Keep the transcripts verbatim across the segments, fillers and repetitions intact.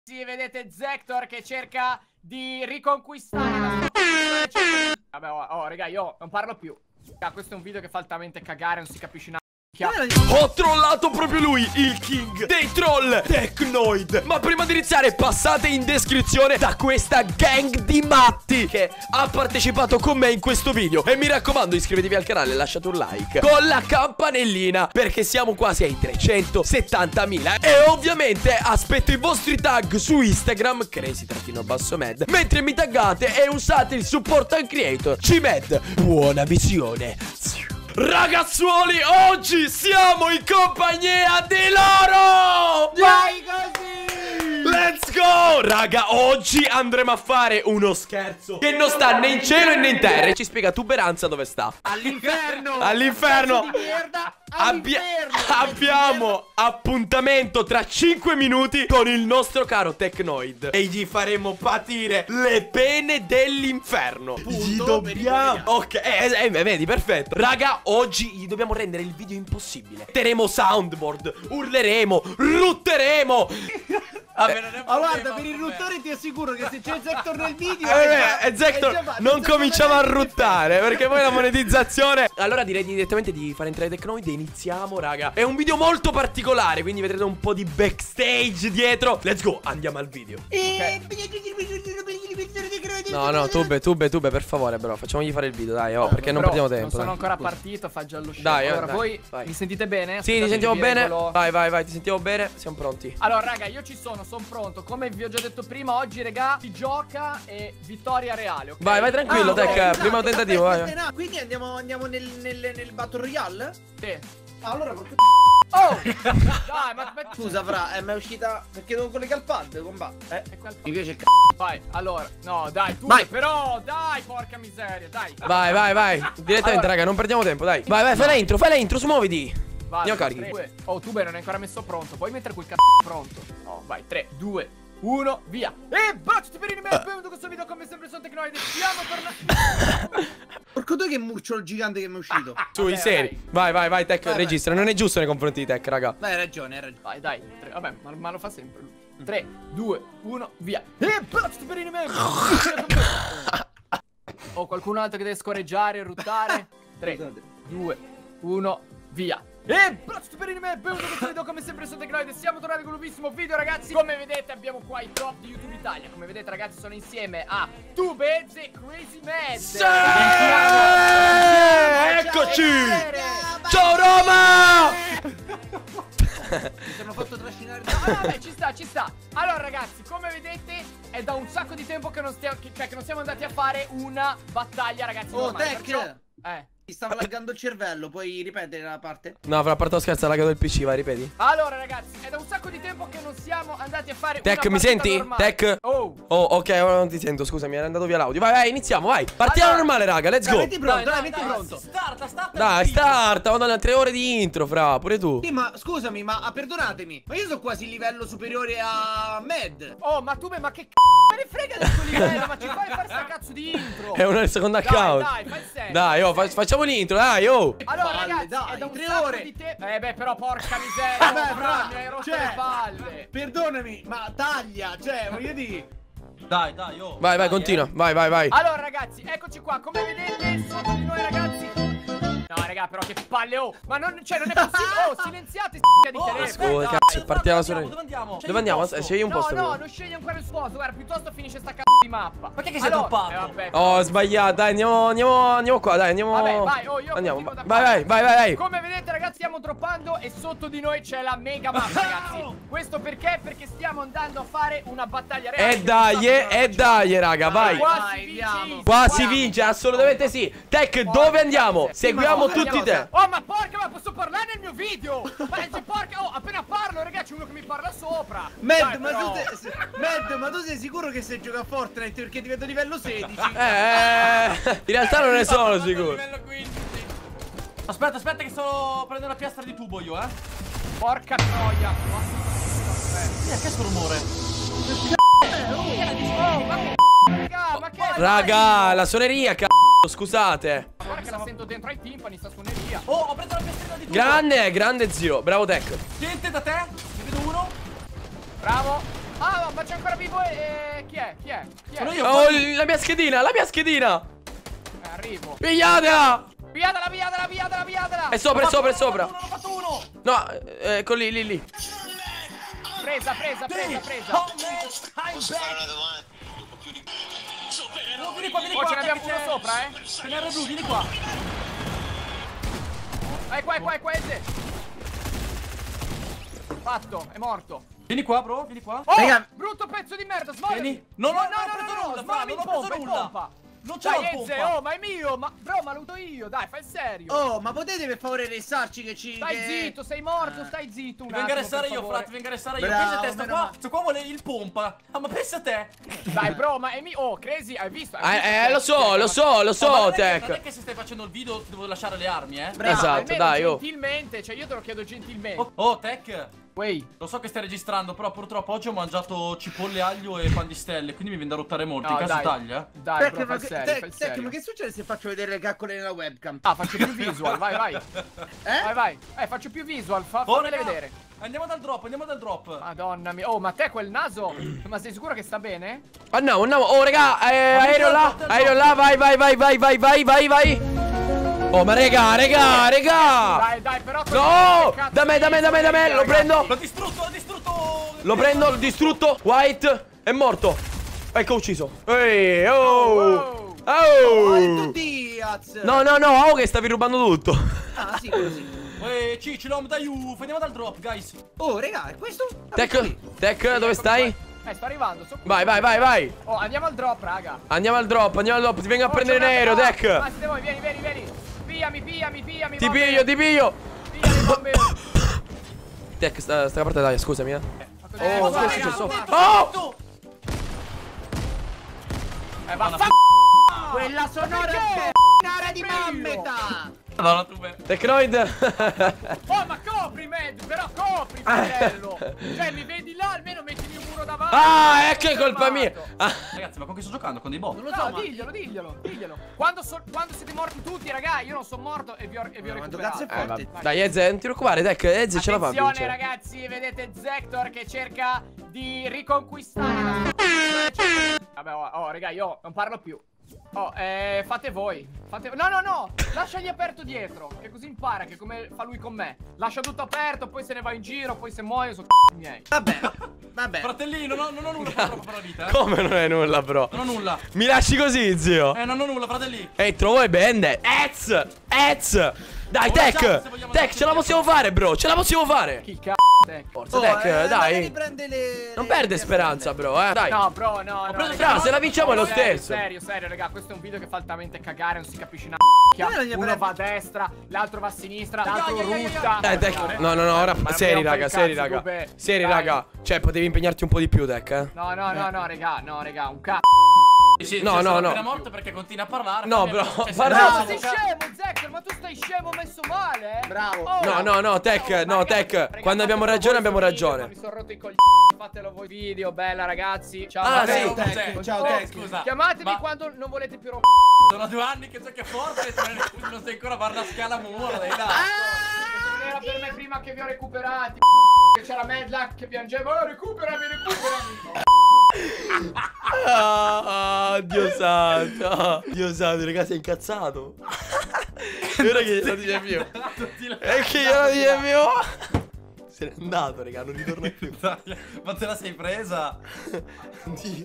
Sì, vedete Zector che cerca di riconquistare la sua... Vabbè, oh, oh, raga, io non parlo più. Ah, questo è un video che fa altamente cagare, non si capisce una... Ho trollato proprio lui, il king dei troll, Technoid. Ma prima di iniziare passate in descrizione da questa gang di matti che ha partecipato con me in questo video. E mi raccomando, iscrivetevi al canale e lasciate un like con la campanellina, perché siamo quasi ai trecentosettantamila. E ovviamente aspetto i vostri tag su Instagram, crazy-med, mentre mi taggate e usate il support and creator C-Med. Buona visione. Ragazzuoli, oggi siamo in compagnia di loro! Vai così! Let's go! Raga, oggi andremo a fare uno scherzo che non sta né in cielo né in terra. E ci spiega Tuberanza dove sta. All'inferno! All'inferno! Abbi abbiamo appuntamento tra cinque minuti con il nostro caro Technoid e gli faremo patire le pene dell'inferno. Gli dobbiamo... Ok, eh, eh, vedi, perfetto. Raga, oggi gli dobbiamo rendere il video impossibile. Metteremo soundboard, urleremo, rutteremo. Vabbè, non è ma guarda, per il ruttore ti assicuro che se c'è Zector nel video eh, eh, Zector non cominciamo a ruttare, perché poi la monetizzazione. Allora direi direttamente di fare entrare Technoid e iniziamo, raga. È un video molto particolare, quindi vedrete un po' di backstage dietro. Let's go, andiamo al video. Okay. No, no, Tube, Tube, Tube, per favore, bro, facciamogli fare il video, dai, oh, perché non perdiamo tempo. Non sono dai. ancora partito, fa già lo show. Dai, allora, dai, voi vai. Mi sentite bene? Sì, ti sentiamo bene. Vai, vai, vai, ti sentiamo bene, siamo pronti. Allora, raga, io ci sono, sono pronto. Come vi ho già detto prima, oggi, raga, si gioca e vittoria reale, okay? Vai, vai tranquillo, ah, Tech, okay, primo no, tentativo, vai. No, quindi andiamo, andiamo nel, nel, nel Battle Royale? Sì. Allora, porca... Oh! Dai, ma aspetta. Scusa, fra, è mai uscita perché devo collegare il pad, comba. Eh, mi piace il c***o. Vai, allora, no, dai, tu vai. Però, dai, porca miseria, dai. Vai, vai, vai. Direttamente, allora, raga, non perdiamo tempo, dai. Vai, vai, fai la intro, fai la intro, smuoviti. Vai, andiamo carichi. tre, oh, Tube non è ancora messo pronto. Puoi mettere quel cazzo pronto. No, vai, tre, due, uno, via. E baciati per il benvenuto in questo video, come sempre sono Technoid. Siamo tornati. Porco tu che muccio il gigante che mi è uscito. Sui seri. Vai, vai, vai, Tech, vai, registra. Vai. Non è giusto nei confronti di Tech, raga. Vai, hai ragione, hai ragione. Vai, dai. Tre, vabbè, ma, ma lo fa sempre lui. tre, due, uno, via. E baciati per il benvenuto. Oh, qualcun altro che deve scorreggiare e ruttare. tre, due, uno, via. E baciati per il benvenuto in questo video, come sempre sono Technoid e siamo tornati con un nuovissimo video, ragazzi. Come vedete abbiamo qua i top di YouTube Italia. Come vedete, ragazzi, sono insieme a Tube e Crazy-Med. Sì! Eccoci! Ciao Roma! Mi sono fatto trascinare. No, vabbè, ci sta, ci sta. Allora, ragazzi, come vedete è da un sacco di tempo che non stiamo, che, cioè, che non siamo andati a fare una battaglia, ragazzi. Oh, normale, Tech! perciò... Eh Mi stava laggando il cervello, puoi ripetere la parte? No, fra parte scherzo, ha laggato il P C, vai, ripeti. Allora, ragazzi, è da un sacco di tempo che non siamo andati a fare Tech, una mi senti? normale. Tech? Oh. Oh, ok, ora non ti sento, scusami, era andato via l'audio. Vai, vai, iniziamo, vai. Partiamo allora, normale, raga, let's dai, go. Metti pronto, dai, dai, dai, metti dai, pronto. Starta, starta. Dai, starta, madonna, tre ore di intro, fra, pure tu. Sì, ma scusami, ma ah, perdonatemi, ma io sono quasi livello superiore a Med. Oh, ma tu, ma che c***o me ne frega del tuo livello? Ma ci fai fare sta cazzo di intro? È una seconda account. Dai, dai, fai senso. Dai, oh, fa facciamo l'intro, dai, oh. Allora, palle, ragazzi, dai, è da un tre sacco ore di tempo. Eh beh, però porca miseria. Vabbè, oh, fra, mi hai rotto cioè, le palle. Perdonami, ma taglia, cioè, voglio dire. Dai, dai, oh. Vai, vai, continua, eh. vai, vai, vai. Allora, ragazzi, eccoci qua. Come vedete, sotto di noi, ragazzi. No, raga, però che palle, oh. Ma non, cioè, non è possibile. Oh, silenziate, s***a di Oh, telefono. Scusa, dai, cazzo, dai, partiamo dove solo. andiamo? Dove andiamo? Dove andiamo? Scegli un Scegli un No, posto. no, prima. non scegli ancora il posto. Guarda, piuttosto finisce sta cazzo di mappa. Ma che che sei allora, doppato? eh, vabbè, Oh, sbagliato, dai, andiamo, andiamo, andiamo qua, dai, andiamo. Vabbè, vai, oh, io andiamo. continuo da Vai, qua. vai, vai, vai, vai. Come vedete, ragazzi, stiamo droppando e sotto di noi c'è la mega mappa, ragazzi. Questo perché? Perché stiamo andando a fare una battaglia reale. E dai, e dai, raga, vai. Qua Vai, si vince. andiamo. Qua si vince, assolutamente sì. Tech, dove andiamo? Seguiamo ma- tutti te. Oh, ma porca, ma posso parlare nel mio video? Ma se porca, oh, appena parlo, ragazzi, c'è uno che mi parla sopra. Med, Dai, ma però. tu sei, Med, ma tu sei sicuro che sei gioca a Fortnite perché divento livello sedici? Eh, in realtà non ne sono sicuro. Livello quindici. Aspetta, aspetta che sto prendendo la piastra di tubo io, eh. Porca troia. Che è questo rumore? Oh, ma che raga, ma che Raga, la suoneria, cazzo, scusate. Guarda che la sento dentro ai timpani, sta suoneria. Oh, ho preso la piastrina di tubo. Grande, grande zio, bravo Tech. Sente da te? Ne vedo uno. Bravo. Ah, ma c'è ancora vivo e... Chi è? Chi è? Chi è? Sono io. Oh, la mia schedina, la mia schedina. Eh, arrivo. Pigliatela. Pigliatela, pigliatela, pigliatela, pigliatela. È sopra, è sopra, è sopra. Uno, ho fatto uno. No, ecco lì, lì, lì. Presa, presa, presa, presa. Oh, man, I'm back. Oh, vieni qua, vieni Oh, qua. ce ne abbiamo che uno c'è- sopra, eh. Ce n'è blu, vieni qua. È qua, è qua, è qua, Eze. Fatto, è morto. Vieni qua, bro, vieni qua. Oh, Raga. brutto pezzo di merda, svolami. Vieni. No, no, no, non ho no, preso no, no, nulla, svolami Fra, in non ho preso pompa, in nulla. pompa. Non c'ho la Dai, Eze, pompa. oh, ma è mio, ma... Bro, ma l'ho avuto io, dai, fai il serio. Oh, ma potete per favore restarci che ci... Stai che- zitto, sei morto, stai zitto un Ti vengo a attimo, restare per io, favore. Fra, ti vengo a restare io. Bravo, Pensa a te, sto meno qua, male. sto qua vuole il pompa. Ah, ma pensa a te. Dai, bro, ma è mio... Oh, Crazy, hai visto? Hai Eh, visto eh, che- lo so, lo so, lo Oh, ma so, non è che- Non è Tech. che se stai facendo il video ti devo lasciare le armi, eh. Bravo, Esatto, almeno dai, oh. gentilmente, cioè io te lo chiedo gentilmente. Oh, oh, Tech. Wey. Lo so che stai registrando, però purtroppo oggi ho mangiato cipolle, aglio e pan di stelle, quindi mi viene da ruttare molto. No, In caso dai. taglia. Dai, Tec, bro, ma fai che, serio, Tec, fai Tec, serio. ma che succede se faccio vedere le caccole nella webcam? Ah, faccio più visual, vai, vai. Eh? Vai, vai. Eh, faccio più visual, fa, Oh, fammele raga, vedere. Andiamo dal drop, andiamo dal drop. Madonna mia. Oh, ma te quel naso, ma sei sicuro che sta bene? Andiamo, andiamo. Oh, raga, eh, aereo là, aereo là, vai, vai, vai, vai, vai, vai, vai, vai. Oh, ma raga, raga, raga. Dai, dai, però... No, che cazzo da me, da me, da me, da me, lo ragazzi? prendo. L'ho distrutto, l'ho distrutto. Lo prendo, l'ho distrutto. White è morto. Ecco, ucciso. Ehi, oh. Oh, Oh, e Oh. tu Diaz! No, no, no, oh che stavi rubando tutto. Ah, sì, quello sì. Ehi, Cici, l'om da you. Andiamo dal drop, guys. Oh, raga, è questo? Ah, Tech, qui. Tech, dove stai? Eh, sto arrivando, sto qui. Vai, vai, vai, vai. Oh, andiamo al drop, raga. Andiamo al drop, andiamo al drop. Ti vengo a Oh, prendere in c'è un aereo, altro- Tech. Ah, siete voi, vieni, vieni, vieni. Pigliami, pigliami, pigliami. Ti bombe. piglio, ti piglio. Pigliami, bombe. Tech, sta, sta parte dai, scusami, eh. Ma cos'è? Oh, Eh, cosa è raga, successo? guarda. Oh! Eh, va, fa... Quella sonora perché? p***ara di mammeta! Madonna, tu bene. Technoid. Oh, ma copri, Med, però copri, fratello. Cioè, mi vedi là, almeno mettimi un muro davanti. Ah, ecco che è colpa mia. Ah. Ragazzi, ma con chi sto giocando? Con dei bot? Non lo so, No, ma... diglielo, diglielo, diglielo. Quando, so- quando siete morti tutti, raga, io non sono morto e vi ho, e vi ho Ma quanto recuperato. cazzo è Eh, forte? vabbè. Dai, Eze, non ti preoccupare, Tech, Eze ce la fa a Attenzione, vincere. ragazzi, vedete Zector che cerca di riconquistare la... Vabbè, oh, oh, raga, io non parlo più. Oh, eh, fate voi. Fate... No, no, no, lasciagli aperto dietro, che così impara, che come fa lui con me. Lascia tutto aperto, poi se ne va in giro, poi se muoio sono c***i miei. Vabbè, vabbè. Fratellino, non ho, non ho nulla purtroppo per la vita, eh. Come non è nulla, bro? Non ho nulla. Mi lasci così, zio? Eh, non ho nulla, fratelli. Ehi, trovo e bende. Ez! Ez! Dai, Oh, Tech! ciao, se vogliamo Tech, darci ce la il possiamo fare, bro! Ce la possiamo fare! Chi c***o te? Forza, Oh, Tech, eh, dai! magari prende le... Non le- perde le speranza, prende. bro, eh! Dai! No, bro, no, no. preso- raga, Fra, no, se la vinciamo è lo serio, stesso! Serio, serio, raga, questo è un video che fa altamente cagare, non si capisce una Dai, non gli c***a. Uno prende- va a destra, l'altro va a sinistra, Dai, l'altro dai, dai, rutta. Dai, Tech! No, no, no, ora... Ma non Seri, mi rompa raga, il seri, cazzo, raga! Bube. Seri, Dai. raga! Cioè, potevi impegnarti un po' di più, Tech, eh? No, no, no, no, raga, no, raga, un c***o. Sì, sì, No, sì, no, sono no. appena morto perché continua a parlare. No, Cioè, bro, se- guarda- No, Bravo. sei scemo, Zector, ma tu stai scemo messo male, eh? Bravo. Oh, No, no, no, Tech, oh, ma no, ragazzi, Tech, raga, quando abbiamo fatelo ragione voi abbiamo sul video, ragione. Mi sono rotto i coglioni, fatelo voi video, bella ragazzi. Ciao, Ah, Matteo. sì. Tech, Oh, ciao, oh, Tech. scusa. Chiamatemi Ma- quando non volete più rompere. Sono due anni che giochi a Fortnite e non sei ancora a fare la scala muro, dai, dai. Non era per me prima che vi ho recuperati. Che c'era Medlac che piangeva. Oh, recuperami, recuperami. Ah, ah, Dio santo! Dio santo, ragazzi, sei incazzato! Ora che glielo dice mio! E che glielo dice mio! Se n'è andato, raga, non ritorna più. Ma te la sei presa? Dio.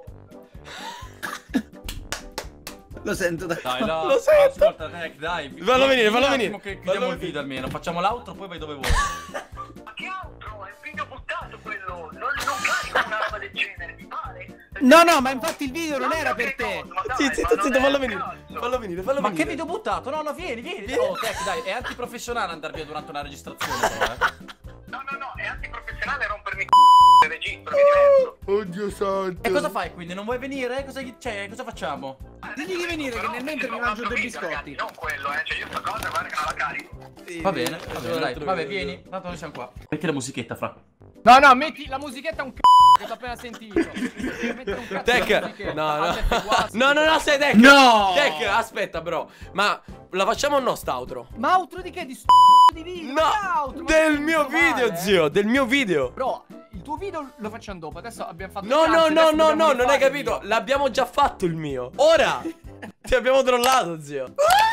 Lo sento da... Dai, no. Lo sento. Ascolta, Tech, dai. Fallo venire, fallo Un attimo venire. che Fallo chiudiamo il venire. video almeno. Facciamo l'outro, poi vai dove vuoi. Ma che altro? È un video buttato quello! Non, non carico una roba del genere, mi pare? No, no, ma infatti il video non era per te. Zitto, zitto, zitto, fallo venire. Fallo venire, fallo Ma venire. che video buttato? No, no, vieni, vieni. Oh, Tech, dai, è antiprofessionale andare via durante una registrazione, però, eh. No, no, no, è antiprofessionale rompermi c***o del registro, che è diverso. Oddio santo. E cosa fai quindi? Non vuoi venire? Cosa, cioè, cosa facciamo? Digli di venire, che nel mentre mi mangio due biscotti. Non quello, eh, cioè io sta cosa guarda che non la carico. Va bene, va bene, dai. Vabbè, vieni. Tanto noi siamo qua. Metti la musichetta, fra. No, no, metti la musichetta un c***o che t'ho appena sentito. Devi mettere un cazzo di Tech, musichetta. no, no. Alta e guasti. No, no, no, sei Tech. No! Tech, aspetta, bro. Ma la facciamo o no, st'outro? Ma outro di che? Di st***o di video? No, Che outro? Ma del sei mio venuto video, male, eh? zio, del mio video. Bro, il tuo video lo facciamo dopo. Adesso abbiamo fatto No, il no, cazzo, no, adesso no, dobbiamo no, non hai rifare il capito. mio. L'abbiamo già fatto il mio. Ora ti abbiamo trollato, zio.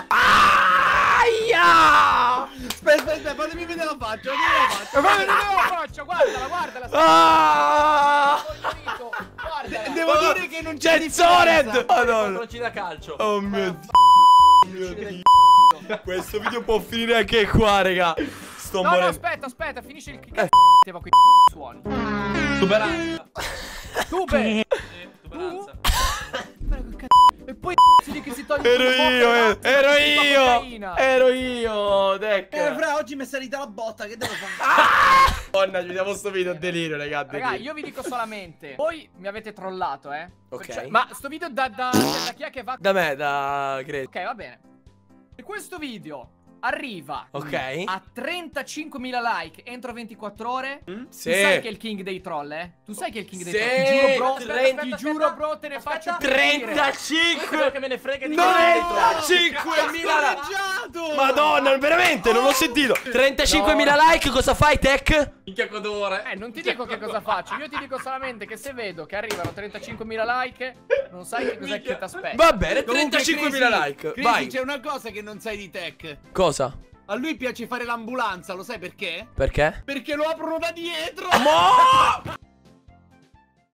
Aia! Aspetta, aspetta, aspetta, fatemi vedere la faccia. Fatemi vedere la Ma faccia. guarda la faccia, guardala, guardala. Ah! Guardala. Devo dire che non c'è C'è Zored! differenza. Madonna. Controlci da calcio. Oh mio Dio. Questo video può finire anche qua, raga. Sto No, no, morendo. aspetta, aspetta, finisce il che Eh. con quei suoni. Tuberanza. Tube. Sì, tuberanza. E poi di che si toglie Ero quello io, poco, eh. cazzo, ero fa io. cocaina. Ero io, Deck. Eh, fra, oggi mi è salita la botta, che devo fare? Madonna, ci vediamo sto video a delirio, raga. a Raga, delirio. io vi dico solamente, voi mi avete trollato, eh. Ok. Cioè, ma sto video da, da, da chi è che va? Da me, da Great. Ok, va bene. Se questo video arriva Ok. a trentacinquemila like entro ventiquattro ore, Sì. tu sai che è il king dei troll, eh? Tu sai che è il king Sì. dei troll. Ti giuro, bro, aspetta, trenta- ti giuro, bro, te ne faccio Aspetta. capire. Quello trentacinque che me ne frega di trentacinquemila Scorreggiato! Madonna, veramente, non l'ho sentito. trentacinquemila like, cosa fai, Tech? Minchia codore. Eh, non ti dico che cosa faccio, io ti dico solamente che se vedo che arrivano trentacinquemila like, non sai che cos'è che ti aspetta. Va bene, Comunque, trentacinquemila Crisi, like. Crisi, Vai. c'è una cosa che non sai di Tech. Cosa? A lui piace fare l'ambulanza, lo sai perché? Perché? Perché lo aprono da dietro! Mo!